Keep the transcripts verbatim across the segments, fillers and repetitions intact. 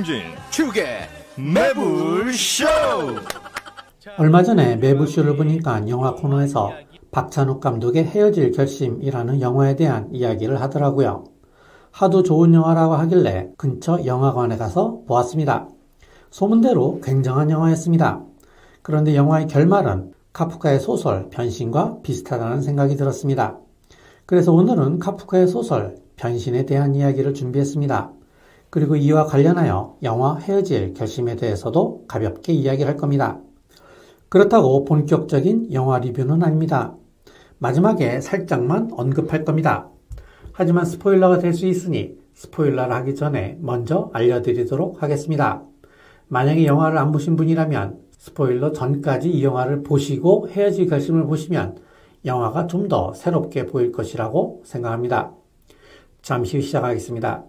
진진 축의 매불쇼. 얼마 전에 매불쇼를 보니까 영화 코너에서 박찬욱 감독의 헤어질 결심이라는 영화에 대한 이야기를 하더라고요. 하도 좋은 영화라고 하길래 근처 영화관에 가서 보았습니다. 소문대로 굉장한 영화였습니다. 그런데 영화의 결말은 카프카의 소설 변신과 비슷하다는 생각이 들었습니다. 그래서 오늘은 카프카의 소설 변신에 대한 이야기를 준비했습니다. 그리고 이와 관련하여 영화 헤어질 결심에 대해서도 가볍게 이야기를 할 겁니다. 그렇다고 본격적인 영화 리뷰는 아닙니다. 마지막에 살짝만 언급할 겁니다. 하지만 스포일러가 될 수 있으니 스포일러를 하기 전에 먼저 알려드리도록 하겠습니다. 만약에 영화를 안 보신 분이라면 스포일러 전까지 이 영화를 보시고 헤어질 결심을 보시면 영화가 좀 더 새롭게 보일 것이라고 생각합니다. 잠시 후 시작하겠습니다.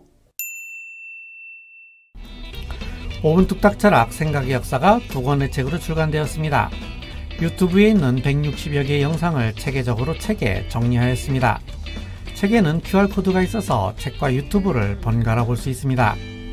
오 분 뚝딱 철학 생각의 역사가 두 권의 책으로 출간되었습니다. 유튜브에 있는 백육십여 개의 영상을 체계적으로 책에 정리하였습니다. 책에는 큐알코드가 있어서 책과 유튜브를 번갈아 볼 수 있습니다.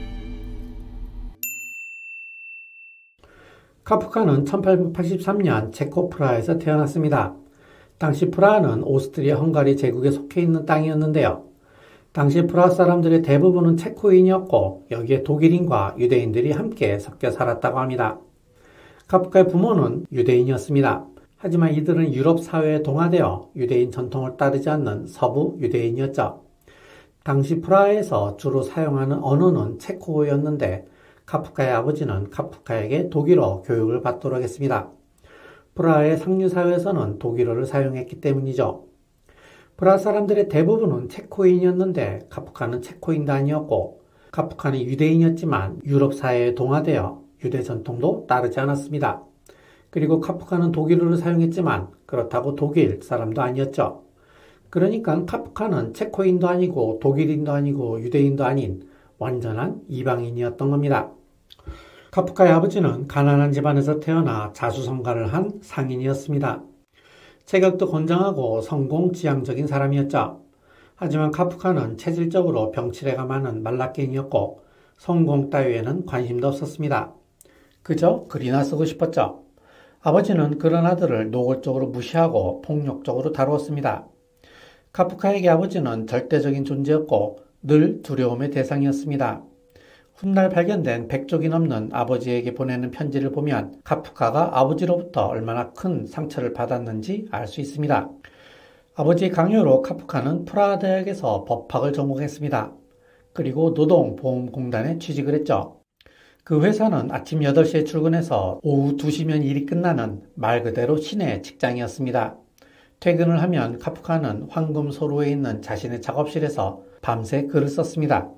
카프카는 천팔백팔십삼 년 체코 프라하에서 태어났습니다. 당시 프라하는 오스트리아 헝가리 제국에 속해 있는 땅이었는데요. 당시 프라하 사람들의 대부분은 체코인이었고 여기에 독일인과 유대인들이 함께 섞여 살았다고 합니다. 카프카의 부모는 유대인이었습니다. 하지만 이들은 유럽 사회에 동화되어 유대인 전통을 따르지 않는 서부 유대인이었죠. 당시 프라하에서 주로 사용하는 언어는 체코어였는데 카프카의 아버지는 카프카에게 독일어 교육을 받도록 했습니다. 프라하의 상류사회에서는 독일어를 사용했기 때문이죠. 프라하 사람들의 대부분은 체코인이었는데 카프카는 체코인도 아니었고 카프카는 유대인이었지만 유럽 사회에 동화되어 유대 전통도 따르지 않았습니다. 그리고 카프카는 독일어를 사용했지만 그렇다고 독일 사람도 아니었죠. 그러니까 카프카는 체코인도 아니고 독일인도 아니고 유대인도 아닌 완전한 이방인이었던 겁니다. 카프카의 아버지는 가난한 집안에서 태어나 자수성가를 한 상인이었습니다. 체격도 건장하고 성공지향적인 사람이었죠. 하지만 카프카는 체질적으로 병치레가 많은 말라깽이였고 성공 따위에는 관심도 없었습니다. 그저 글이나 쓰고 싶었죠. 아버지는 그런 아들을 노골적으로 무시하고 폭력적으로 다루었습니다. 카프카에게 아버지는 절대적인 존재였고 늘 두려움의 대상이었습니다. 훗날 발견된 백 쪽이 넘는 아버지에게 보내는 편지를 보면 카프카가 아버지로부터 얼마나 큰 상처를 받았는지 알 수 있습니다. 아버지의 강요로 카프카는 프라하 대학에서 법학을 전공했습니다. 그리고 노동보험공단에 취직을 했죠. 그 회사는 아침 여덟 시에 출근해서 오후 두 시면 일이 끝나는 말 그대로 신의 직장이었습니다. 퇴근을 하면 카프카는 황금소로에 있는 자신의 작업실에서 밤새 글을 썼습니다.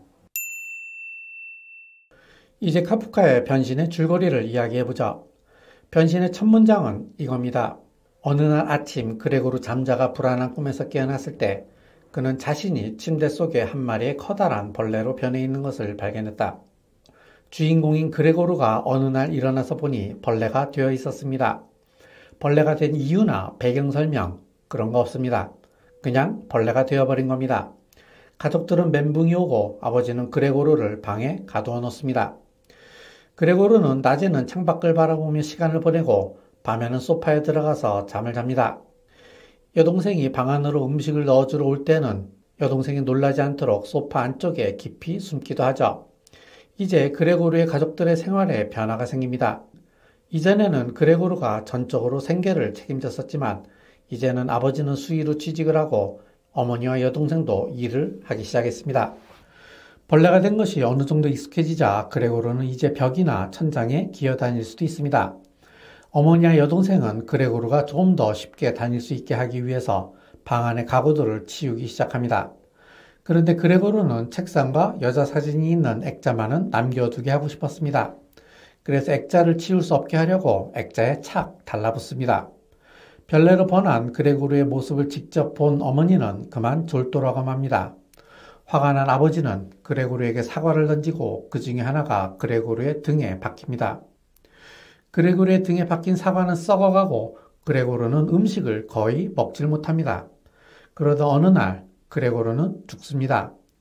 이제 카프카의 변신의 줄거리를 이야기해보죠. 변신의 첫 문장은 이겁니다. 어느 날 아침 그레고르 잠자가 불안한 꿈에서 깨어났을 때 그는 자신이 침대 속에 한 마리의 커다란 벌레로 변해 있는 것을 발견했다. 주인공인 그레고르가 어느 날 일어나서 보니 벌레가 되어 있었습니다. 벌레가 된 이유나 배경 설명 그런 거 없습니다. 그냥 벌레가 되어버린 겁니다. 가족들은 멘붕이 오고 아버지는 그레고르를 방에 가두어 놓습니다. 그레고르는 낮에는 창밖을 바라보며 시간을 보내고 밤에는 소파에 들어가서 잠을 잡니다. 여동생이 방 안으로 음식을 넣어주러 올 때는 여동생이 놀라지 않도록 소파 안쪽에 깊이 숨기도 하죠. 이제 그레고르의 가족들의 생활에 변화가 생깁니다. 이전에는 그레고르가 전적으로 생계를 책임졌었지만 이제는 아버지는 수의로 취직을 하고 어머니와 여동생도 일을 하기 시작했습니다. 벌레가 된 것이 어느 정도 익숙해지자 그레고르는 이제 벽이나 천장에 기어다닐 수도 있습니다. 어머니와 여동생은 그레고르가 좀 더 쉽게 다닐 수 있게 하기 위해서 방 안의 가구들을 치우기 시작합니다. 그런데 그레고르는 책상과 여자 사진이 있는 액자만은 남겨두게 하고 싶었습니다. 그래서 액자를 치울 수 없게 하려고 액자에 착 달라붙습니다. 별내로 번한 그레고르의 모습을 직접 본 어머니는 그만 졸도라고 합니다. 화가 난 아버지는 그레고르에게 사과를 던지고 그 중에 하나가 그레고르의 등에 박힙니다. 그레고르의 등에 박힌 사과는 썩어가고 그레고르는 음식을 거의 먹질 못합니다. 그러다 어느 날 그레고르는 죽습니다.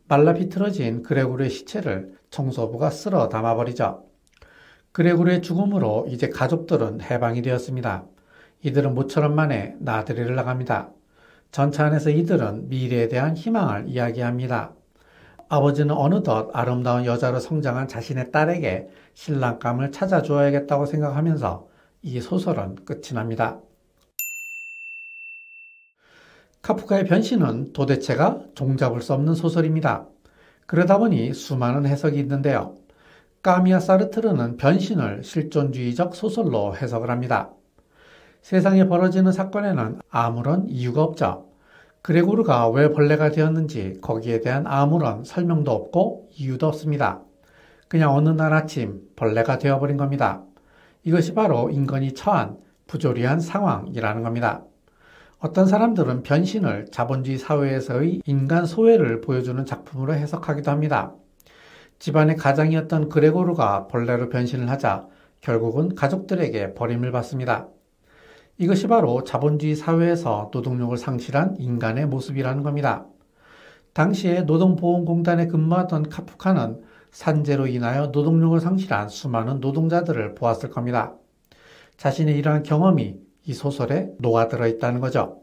말라 비틀어진 그레고르의 시체를 청소부가 쓸어 담아버리죠. 그레고르의 죽음으로 이제 가족들은 해방이 되었습니다. 이들은 모처럼 만에 나들이를 나갑니다. 전차 안에서 이들은 미래에 대한 희망을 이야기합니다. 아버지는 어느덧 아름다운 여자로 성장한 자신의 딸에게 신랑감을 찾아주어야겠다고 생각하면서 이 소설은 끝이 납니다. 카프카의 변신은 도대체가 종잡을 수 없는 소설입니다. 그러다 보니 수많은 해석이 있는데요. 까미아 사르트르는 변신을 실존주의적 소설로 해석을 합니다. 세상에 벌어지는 사건에는 아무런 이유가 없죠. 그레고르가 왜 벌레가 되었는지 거기에 대한 아무런 설명도 없고 이유도 없습니다. 그냥 어느 날 아침 벌레가 되어버린 겁니다. 이것이 바로 인간이 처한 부조리한 상황이라는 겁니다. 어떤 사람들은 변신을 자본주의 사회에서의 인간 소외를 보여주는 작품으로 해석하기도 합니다. 집안의 가장이었던 그레고르가 벌레로 변신을 하자 결국은 가족들에게 버림을 받습니다. 이것이 바로 자본주의 사회에서 노동력을 상실한 인간의 모습이라는 겁니다. 당시에 노동보험공단에 근무하던 카프카는 산재로 인하여 노동력을 상실한 수많은 노동자들을 보았을 겁니다. 자신의 이러한 경험이 이 소설에 녹아들어 있다는 거죠.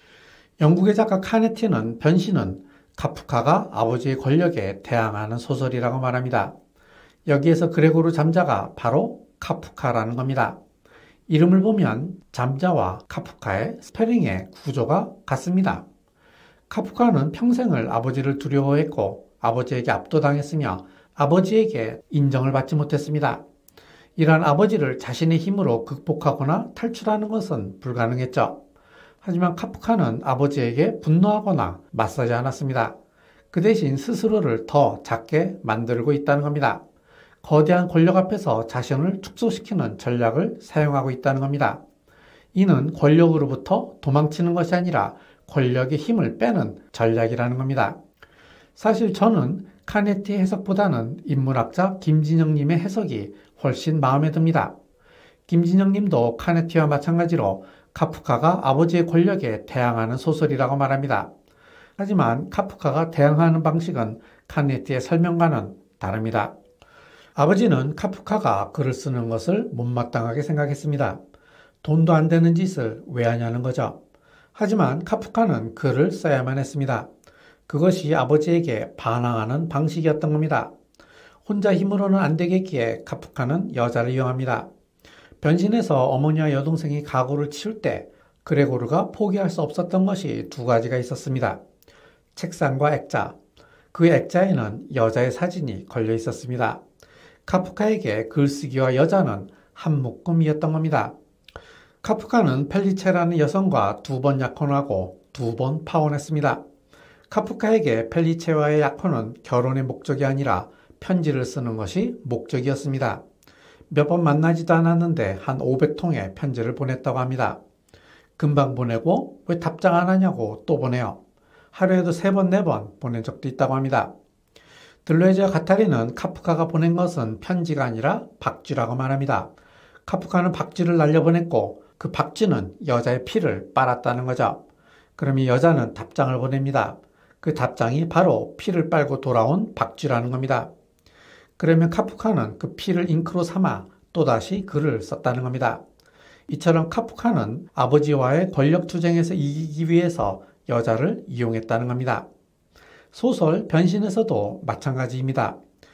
영국의 작가 카네티는 변신은 카프카가 아버지의 권력에 대항하는 소설이라고 말합니다. 여기에서 그레고르 잠자가 바로 카프카라는 겁니다. 이름을 보면 잠자와 카프카의 스페링의 구조가 같습니다. 카프카는 평생을 아버지를 두려워했고 아버지에게 압도당했으며 아버지에게 인정을 받지 못했습니다. 이러한 아버지를 자신의 힘으로 극복하거나 탈출하는 것은 불가능했죠. 하지만 카프카는 아버지에게 분노하거나 맞서지 않았습니다. 그 대신 스스로를 더 작게 만들고 있다는 겁니다. 거대한 권력 앞에서 자신을 축소시키는 전략을 사용하고 있다는 겁니다. 이는 권력으로부터 도망치는 것이 아니라 권력의 힘을 빼는 전략이라는 겁니다. 사실 저는 카네티 해석보다는 인문학자 김진영님의 해석이 훨씬 마음에 듭니다. 김진영님도 카네티와 마찬가지로 카프카가 아버지의 권력에 대항하는 소설이라고 말합니다. 하지만 카프카가 대항하는 방식은 카네티의 설명과는 다릅니다. 아버지는 카프카가 글을 쓰는 것을 못마땅하게 생각했습니다. 돈도 안 되는 짓을 왜 하냐는 거죠. 하지만 카프카는 글을 써야만 했습니다. 그것이 아버지에게 반항하는 방식이었던 겁니다. 혼자 힘으로는 안 되겠기에 카프카는 여자를 이용합니다. 변신해서 어머니와 여동생이 가구를 치울 때 그레고르가 포기할 수 없었던 것이 두 가지가 있었습니다. 책상과 액자. 그 액자에는 여자의 사진이 걸려 있었습니다. 카프카에게 글쓰기와 여자는 한 묶음이었던 겁니다. 카프카는 펠리체라는 여성과 두 번 약혼하고 두 번 파혼했습니다. 카프카에게 펠리체와의 약혼은 결혼의 목적이 아니라 편지를 쓰는 것이 목적이었습니다. 몇 번 만나지도 않았는데 한 오백 통의 편지를 보냈다고 합니다. 금방 보내고 왜 답장 안 하냐고 또 보내요. 하루에도 세 번, 네 번 보낸 적도 있다고 합니다. 들레즈와 가타리는 카프카가 보낸 것은 편지가 아니라 박쥐라고 말합니다. 카프카는 박쥐를 날려보냈고 그 박쥐는 여자의 피를 빨았다는 거죠. 그럼 이 여자는 답장을 보냅니다. 그 답장이 바로 피를 빨고 돌아온 박쥐라는 겁니다. 그러면 카프카는 그 피를 잉크로 삼아 또다시 글을 썼다는 겁니다. 이처럼 카프카는 아버지와의 권력투쟁에서 이기기 위해서 여자를 이용했다는 겁니다. 소설 변신에서도 마찬가지입니다.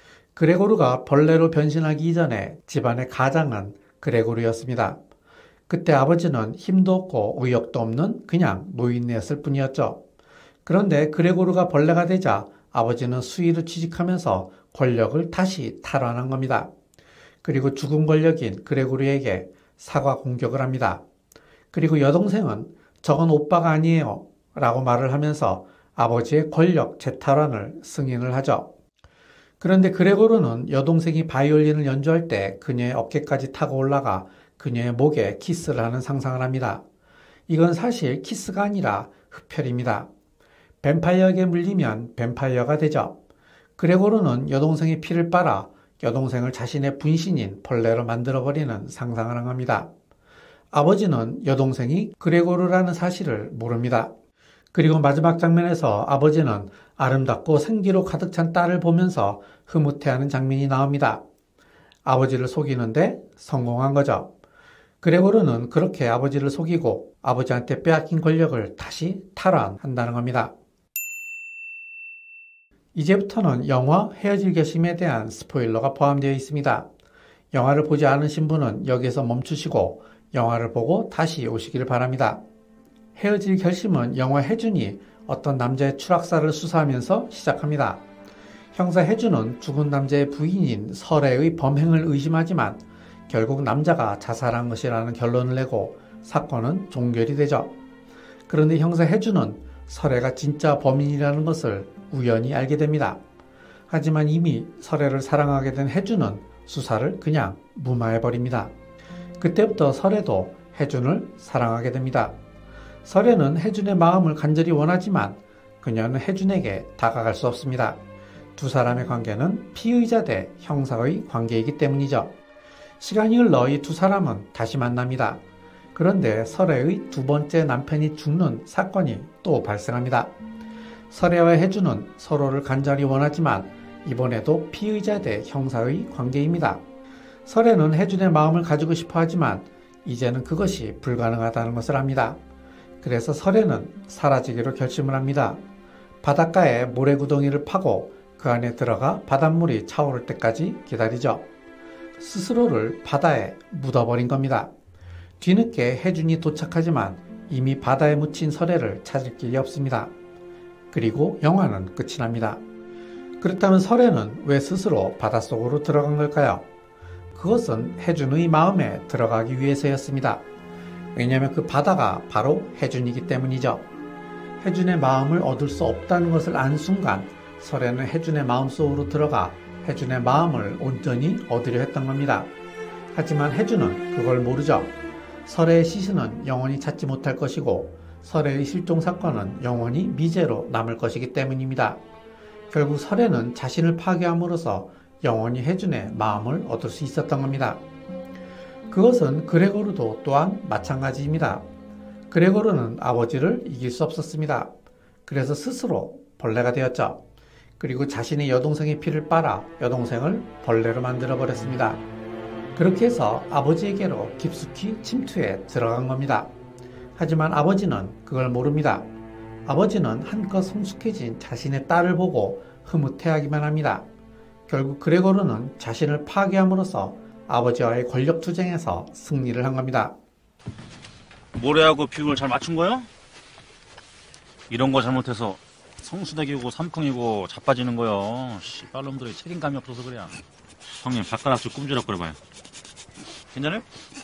그레고르가 벌레로 변신하기 이전에 집안의 가장은 그레고르였습니다. 그때 아버지는 힘도 없고 의욕도 없는 그냥 노인이었을 뿐이었죠. 그런데 그레고르가 벌레가 되자 아버지는 수의로 취직하면서 권력을 다시 탈환한 겁니다. 그리고 죽은 권력인 그레고르에게 사과 공격을 합니다. 그리고 여동생은 저건 오빠가 아니에요 라고 말을 하면서 아버지의 권력 재탈환을 승인을 하죠. 그런데 그레고르는 여동생이 바이올린을 연주할 때 그녀의 어깨까지 타고 올라가 그녀의 목에 키스를 하는 상상을 합니다. 이건 사실 키스가 아니라 흡혈입니다. 뱀파이어에게 물리면 뱀파이어가 되죠. 그레고르는 여동생의 피를 빨아 여동생을 자신의 분신인 벌레로 만들어버리는 상상을 합니다. 아버지는 여동생이 그레고르라는 사실을 모릅니다. 그리고 마지막 장면에서 아버지는 아름답고 생기로 가득 찬 딸을 보면서 흐뭇해하는 장면이 나옵니다. 아버지를 속이는데 성공한 거죠. 그레고르는 그렇게 아버지를 속이고 아버지한테 빼앗긴 권력을 다시 탈환한다는 겁니다. 이제부터는 영화 헤어질 결심에 대한 스포일러가 포함되어 있습니다. 영화를 보지 않으신 분은 여기서 멈추시고 영화를 보고 다시 오시기를 바랍니다. 헤어질 결심은 영화 해준이 어떤 남자의 추락사를 수사하면서 시작합니다. 형사 해준은 죽은 남자의 부인인 설애의 범행을 의심하지만 결국 남자가 자살한 것이라는 결론을 내고 사건은 종결이 되죠. 그런데 형사 해준은 설애가 진짜 범인이라는 것을 우연히 알게 됩니다. 하지만 이미 설애를 사랑하게 된 해준은 수사를 그냥 무마해버립니다. 그때부터 설애도 해준을 사랑하게 됩니다. 설애는 해준의 마음을 간절히 원하지만 그녀는 해준에게 다가갈 수 없습니다. 두 사람의 관계는 피의자 대 형사의 관계이기 때문이죠. 시간이 흘러 이 두 사람은 다시 만납니다. 그런데 설애의 두 번째 남편이 죽는 사건이 또 발생합니다. 설애와 해준은 서로를 간절히 원하지만 이번에도 피의자 대 형사의 관계입니다. 설애는 해준의 마음을 가지고 싶어 하지만 이제는 그것이 불가능하다는 것을 압니다. 그래서 설애는 사라지기로 결심을 합니다. 바닷가에 모래구덩이를 파고 그 안에 들어가 바닷물이 차오를 때까지 기다리죠. 스스로를 바다에 묻어버린 겁니다. 뒤늦게 해준이 도착하지만 이미 바다에 묻힌 설애를 찾을 길이 없습니다. 그리고 영화는 끝이 납니다. 그렇다면 설애는 왜 스스로 바닷속으로 들어간 걸까요? 그것은 해준의 마음에 들어가기 위해서였습니다. 왜냐하면 그 바다가 바로 해준이기 때문이죠. 해준의 마음을 얻을 수 없다는 것을 안 순간 설애는 해준의 마음속으로 들어가 해준의 마음을 온전히 얻으려 했던 겁니다. 하지만 해준은 그걸 모르죠. 설애의 시신은 영원히 찾지 못할 것이고 설애의 실종 사건은 영원히 미제로 남을 것이기 때문입니다. 결국 설애는 자신을 파괴함으로써 영원히 해준의 마음을 얻을 수 있었던 겁니다. 그것은 그레고르도 또한 마찬가지입니다. 그레고르는 아버지를 이길 수 없었습니다. 그래서 스스로 벌레가 되었죠. 그리고 자신의 여동생의 피를 빨아 여동생을 벌레로 만들어 버렸습니다. 그렇게 해서 아버지에게로 깊숙이 침투해 들어간 겁니다. 하지만 아버지는 그걸 모릅니다. 아버지는 한껏 성숙해진 자신의 딸을 보고 흐뭇해하기만 합니다. 결국 그레고르는 자신을 파괴함으로써 아버지와의 권력투쟁에서 승리를 한 겁니다. 모래하고 비율을 잘 맞춘 거요? 이런 거 잘못해서 성수대기고 삼풍이고 자빠지는 거요. 씨발놈들이 책임감이 없어서 그래. 형님 발가락 좀 꿈지럭거려봐요. 괜찮아요?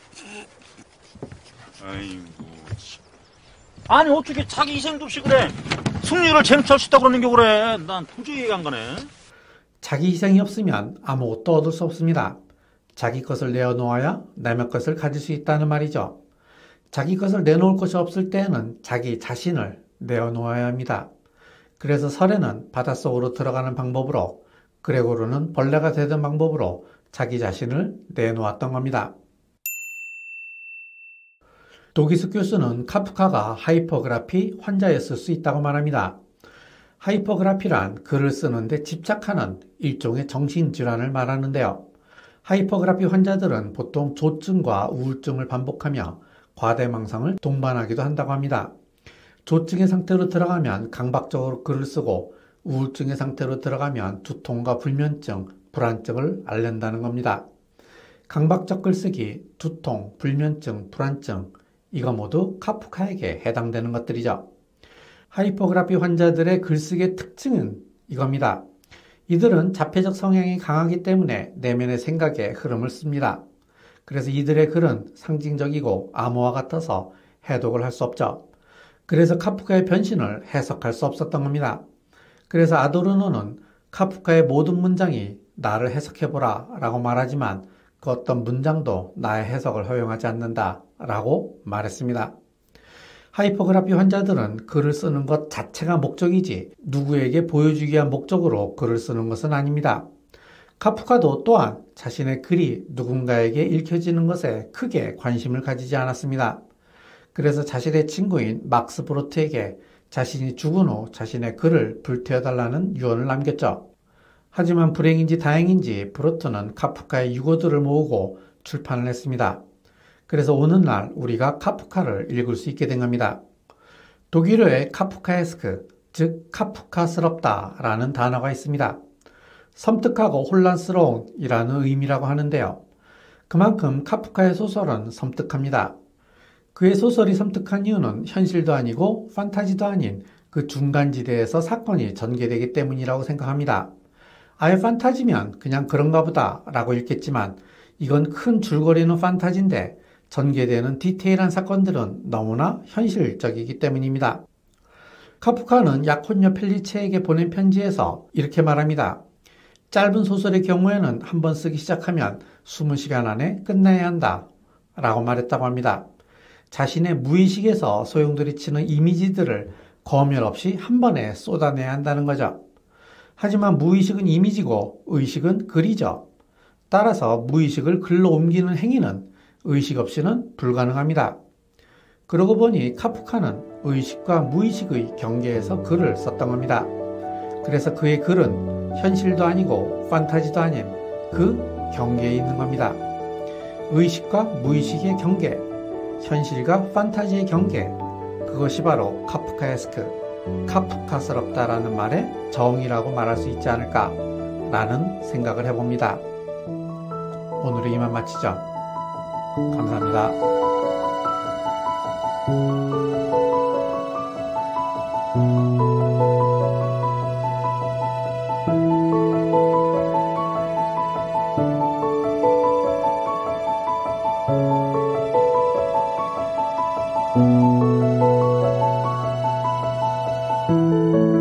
아이고 참. 아니 어떻게 자기 희생도 없이 그래. 승리를 쟁취할 수 있다고 그러는 게 그래. 난 도저히 이해가 안 가네. 자기 희생이 없으면 아무것도 얻을 수 없습니다. 자기 것을 내어놓아야 남의 것을 가질 수 있다는 말이죠. 자기 것을 내놓을 것이 없을 때에는 자기 자신을 내어놓아야 합니다. 그래서 설애는 바닷속으로 들어가는 방법으로, 그레고르는 벌레가 되던 방법으로 자기 자신을 내놓았던 겁니다. 도기스 교수는 카프카가 하이퍼그라피 환자였을 수 있다고 말합니다. 하이퍼그라피란 글을 쓰는데 집착하는 일종의 정신질환을 말하는데요. 하이퍼그라피 환자들은 보통 조증과 우울증을 반복하며 과대망상을 동반하기도 한다고 합니다. 조증의 상태로 들어가면 강박적으로 글을 쓰고 우울증의 상태로 들어가면 두통과 불면증, 불안증을 앓는다는 겁니다. 강박적 글쓰기, 두통, 불면증, 불안증, 이거 모두 카프카에게 해당되는 것들이죠. 하이퍼그라피 환자들의 글쓰기의 특징은 이겁니다. 이들은 자폐적 성향이 강하기 때문에 내면의 생각의 흐름을 씁니다. 그래서 이들의 글은 상징적이고 암호와 같아서 해독을 할 수 없죠. 그래서 카프카의 변신을 해석할 수 없었던 겁니다. 그래서 아도르노는 카프카의 모든 문장이 나를 해석해보라 라고 말하지만 그 어떤 문장도 나의 해석을 허용하지 않는다 라고 말했습니다. 하이퍼그라피 환자들은 글을 쓰는 것 자체가 목적이지 누구에게 보여주기 위한 목적으로 글을 쓰는 것은 아닙니다. 카프카도 또한 자신의 글이 누군가에게 읽혀지는 것에 크게 관심을 가지지 않았습니다. 그래서 자신의 친구인 막스 브로트에게 자신이 죽은 후 자신의 글을 불태워달라는 유언을 남겼죠. 하지만 불행인지 다행인지 브로트는 카프카의 유고들을 모으고 출판을 했습니다. 그래서 오는 날 우리가 카프카를 읽을 수 있게 된 겁니다. 독일어에 카프카에스크, 즉 카프카스럽다 라는 단어가 있습니다. 섬뜩하고 혼란스러운 이라는 의미라고 하는데요. 그만큼 카프카의 소설은 섬뜩합니다. 그의 소설이 섬뜩한 이유는 현실도 아니고 판타지도 아닌 그 중간지대에서 사건이 전개되기 때문이라고 생각합니다. 아예 판타지면 그냥 그런가 보다 라고 읽겠지만 이건 큰 줄거리는 판타지인데 전개되는 디테일한 사건들은 너무나 현실적이기 때문입니다. 카프카는 약혼녀 펠리체에게 보낸 편지에서 이렇게 말합니다. 짧은 소설의 경우에는 한 번 쓰기 시작하면 이십 시간 안에 끝내야 한다 라고 말했다고 합니다. 자신의 무의식에서 소용돌이 치는 이미지들을 거멸 없이 한 번에 쏟아내야 한다는 거죠. 하지만 무의식은 이미지고 의식은 글이죠. 따라서 무의식을 글로 옮기는 행위는 의식 없이는 불가능합니다. 그러고 보니 카프카는 의식과 무의식의 경계에서 글을 썼던 겁니다. 그래서 그의 글은 현실도 아니고 판타지도 아닌 그 경계에 있는 겁니다. 의식과 무의식의 경계, 현실과 판타지의 경계, 그것이 바로 카프카에스크, 카프카스럽다라는 말의 정의라고 말할 수 있지 않을까라는 생각을 해봅니다. 오늘은 이만 마치죠. 감사합니다. Thank you.